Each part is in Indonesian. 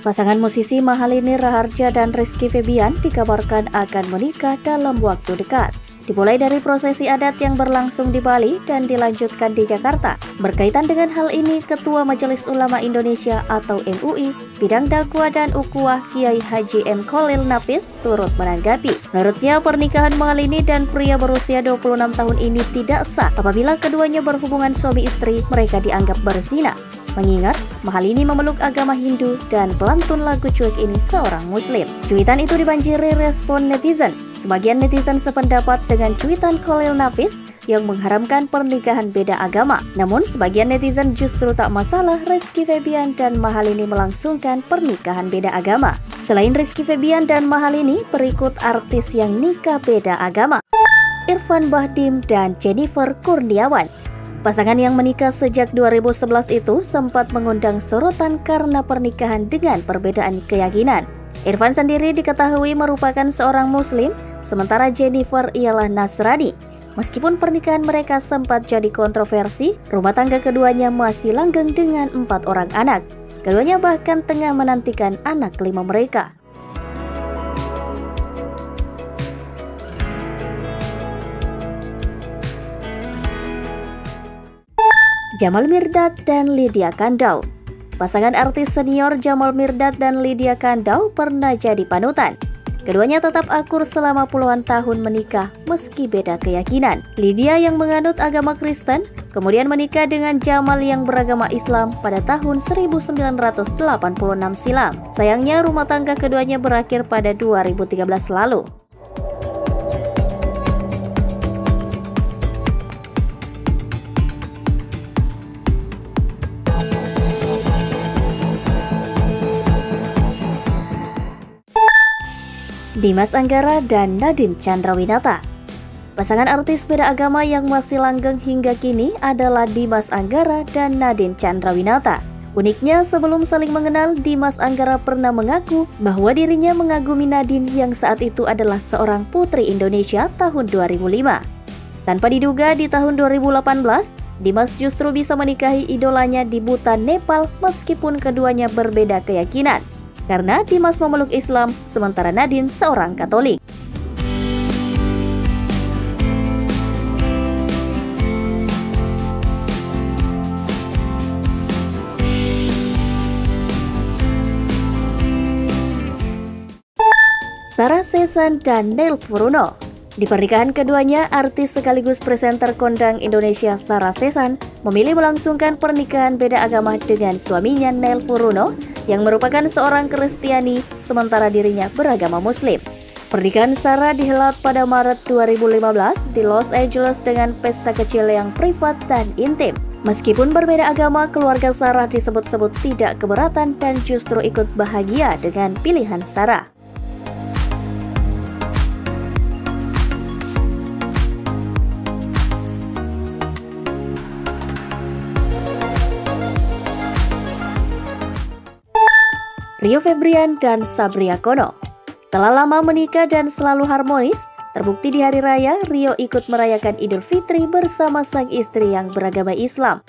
Pasangan musisi Mahalini Raharja dan Rizky Febian dikabarkan akan menikah dalam waktu dekat. Dimulai dari prosesi adat yang berlangsung di Bali dan dilanjutkan di Jakarta. Berkaitan dengan hal ini, Ketua Majelis Ulama Indonesia atau MUI, Bidang Dakwah dan Ukhuwah Kiai Haji M. Kholil Nafis turut menanggapi. Menurutnya, pernikahan Mahalini dan pria berusia 26 tahun ini tidak sah apabila keduanya berhubungan suami istri, mereka dianggap berzina. Mengingat Mahalini memeluk agama Hindu dan pelantun lagu cuek ini seorang Muslim. Cuitan itu dibanjiri respon netizen. Sebagian netizen sependapat dengan cuitan Kholil Nafis yang mengharamkan pernikahan beda agama. Namun sebagian netizen justru tak masalah Rizky Febian dan Mahalini melangsungkan pernikahan beda agama. Selain Rizky Febian dan Mahalini, berikut artis yang nikah beda agama. Irfan Bahdim dan Jennifer Kurniawan. Pasangan yang menikah sejak 2011 itu sempat mengundang sorotan karena pernikahan dengan perbedaan keyakinan. Irfan sendiri diketahui merupakan seorang Muslim, sementara Jennifer ialah Nasrani. Meskipun pernikahan mereka sempat jadi kontroversi, rumah tangga keduanya masih langgeng dengan 4 orang anak. Keduanya bahkan tengah menantikan anak kelima mereka. Jamal Mirdad dan Lydia Kandou. Pasangan artis senior Jamal Mirdad dan Lydia Kandou pernah jadi panutan. Keduanya tetap akur selama puluhan tahun menikah meski beda keyakinan. Lydia yang menganut agama Kristen kemudian menikah dengan Jamal yang beragama Islam pada tahun 1986 silam. Sayangnya rumah tangga keduanya berakhir pada 2013 lalu. Dimas Anggara dan Nadine Chandrawinata. Pasangan artis beda agama yang masih langgeng hingga kini adalah Dimas Anggara dan Nadine Chandrawinata. Uniknya, sebelum saling mengenal, Dimas Anggara pernah mengaku bahwa dirinya mengagumi Nadine yang saat itu adalah seorang putri Indonesia tahun 2005. Tanpa diduga, di tahun 2018, Dimas justru bisa menikahi idolanya di Bhutan, Nepal meskipun keduanya berbeda keyakinan. Karena Dimas memeluk Islam, sementara Nadine seorang Katolik. Sarah Seshan dan Neil Furuno. Di pernikahan keduanya, artis sekaligus presenter kondang Indonesia Sarah Seshan memilih melangsungkan pernikahan beda agama dengan suaminya Neil Furuno yang merupakan seorang Kristiani sementara dirinya beragama Muslim. Pernikahan Sarah dihelat pada Maret 2015 di Los Angeles dengan pesta kecil yang privat dan intim. Meskipun berbeda agama, keluarga Sarah disebut-sebut tidak keberatan dan justru ikut bahagia dengan pilihan Sarah. Rio Febrian dan Sabria Kono. Telah lama menikah dan selalu harmonis, terbukti di hari raya Rio ikut merayakan Idul Fitri bersama sang istri yang beragama Islam.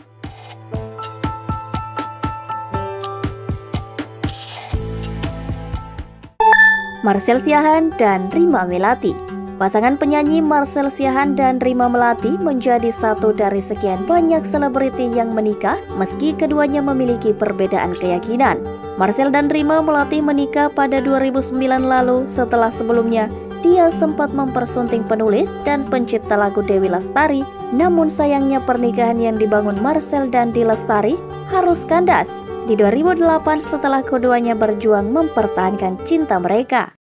Marcel Siahaan dan Rima Melati. Pasangan penyanyi Marcel Siahaan dan Rima Melati menjadi satu dari sekian banyak selebriti yang menikah meski keduanya memiliki perbedaan keyakinan. Marcel dan Rima Melati menikah pada 2009 lalu setelah sebelumnya dia sempat mempersunting penulis dan pencipta lagu Dewi Lestari. Namun sayangnya pernikahan yang dibangun Marcel dan Dewi Lestari harus kandas di 2008 setelah keduanya berjuang mempertahankan cinta mereka.